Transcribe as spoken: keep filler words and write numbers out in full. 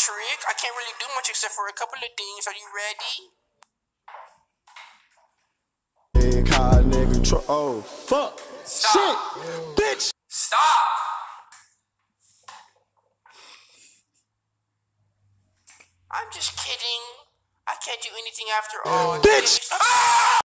trick. I can't really do much except for a couple of things. Are you ready? Big high nigga tr- oh fuck. Stop. Shit. Bitch. Stop. I'm just kidding. I can't do anything after all. Bitch. Ah!